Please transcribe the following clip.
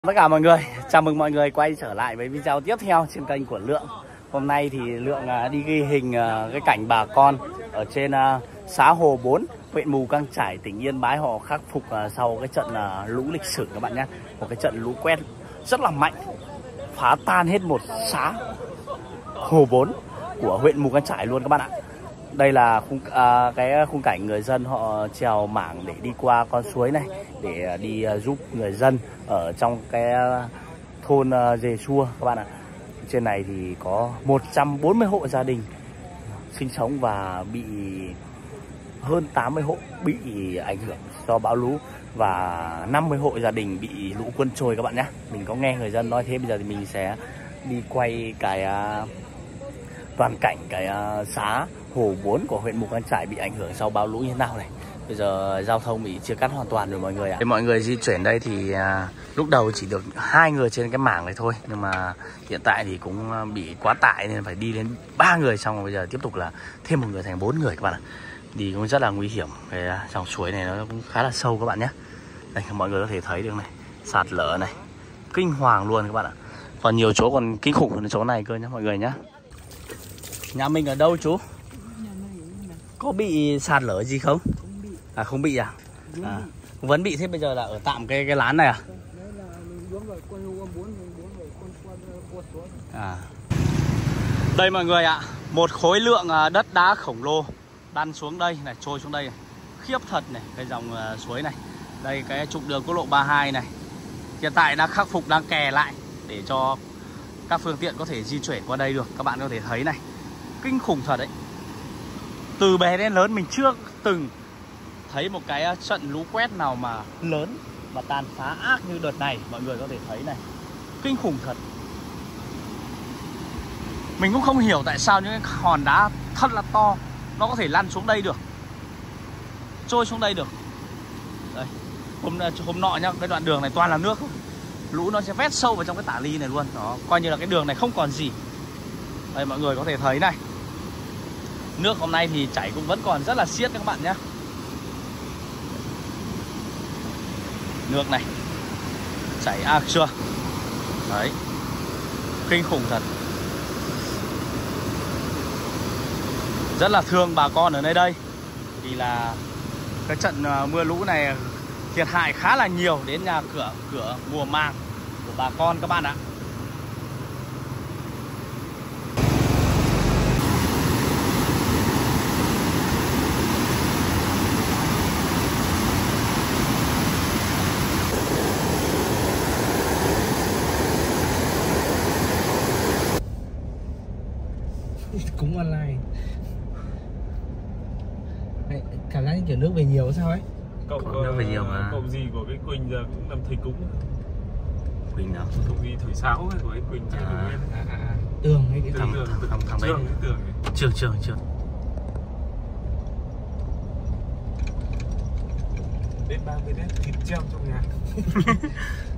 Tất cả mọi người, chào mừng mọi người quay trở lại với video tiếp theo trên kênh của Lượng. Hôm nay thì Lượng đi ghi hình cái cảnh bà con ở trên xã Hồ 4, huyện Mù Cang Chải, tỉnh Yên Bái họ khắc phục sau cái trận lũ lịch sử các bạn nhé. Một cái trận lũ quét rất là mạnh, phá tan hết một xã Hồ 4 của huyện Mù Cang Chải luôn các bạn ạ. Đây là khung cảnh người dân họ trèo mảng để đi qua con suối này để đi giúp người dân ở trong cái thôn Dề Xua các bạn ạ. Trên này thì có 140 hộ gia đình sinh sống và bị hơn 80 hộ bị ảnh hưởng do bão lũ và 50 hộ gia đình bị lũ cuốn trôi các bạn nhé. Mình có nghe người dân nói thế, bây giờ thì mình sẽ đi quay cái toàn cảnh cái xã Hồ 4 của huyện Mù Cang Chải bị ảnh hưởng sau bão lũ như thế nào này. Bây giờ giao thông bị chia cắt hoàn toàn rồi mọi người ạ. Mọi người di chuyển đây thì lúc đầu chỉ được 2 người trên cái mảng này thôi, nhưng mà hiện tại thì cũng bị quá tải nên phải đi đến 3 người, xong rồi bây giờ tiếp tục là thêm một người thành 4 người các bạn ạ. Đi cũng rất là nguy hiểm. Cái dòng suối này nó cũng khá là sâu các bạn nhé. Đây mọi người có thể thấy được này, sạt lở này, kinh hoàng luôn các bạn ạ. Còn nhiều chỗ còn kinh khủng hơn chỗ này cơ nhá mọi người nhá. Nhà mình ở đâu chú? Có bị sạt lở gì không? À không bị à? Vẫn bị. Thế bây giờ là ở tạm cái lán này à? Đây mọi người ạ, một khối lượng đất đá khổng lồ lăn xuống đây này, trôi xuống đây này. Khiếp thật này, cái dòng suối này. Đây cái trục đường quốc lộ 32 này. Hiện tại đã khắc phục, đang kè lại để cho các phương tiện có thể di chuyển qua đây được. Các bạn có thể thấy này, kinh khủng thật đấy. Từ bé đến lớn mình chưa từng thấy một cái trận lũ quét nào mà lớn và tàn phá ác như đợt này. Mọi người có thể thấy này, kinh khủng thật. Mình cũng không hiểu tại sao những cái hòn đá thật là to nó có thể lăn xuống đây được, trôi xuống đây được. Đây, hôm nọ nhá, cái đoạn đường này toàn là nước, lũ nó sẽ vét sâu vào trong cái tả ly này luôn. Đó, coi như là cái đường này không còn gì. Đây mọi người có thể thấy này, nước hôm nay thì chảy cũng vẫn còn rất là xiết các bạn nhé. Nước này chảy chưa. Đấy, kinh khủng thật. Rất là thương bà con ở nơi đây, vì là cái trận mưa lũ này thiệt hại khá là nhiều đến nhà cửa mùa màng của bà con các bạn ạ. Cũng online. Cảm giác như kiểu nước về nhiều sao ấy. Cậu nước về nhiều mà. Cậu gì của cái Quỳnh giờ cũng làm thầy cúng. Quỳnh nào? Cậu gì thổi sáo ấy của cái Quỳnh chưa được lên. Tường hay cái thằng đấy. Trường. Đến 30 Tết thịt treo trong nhà.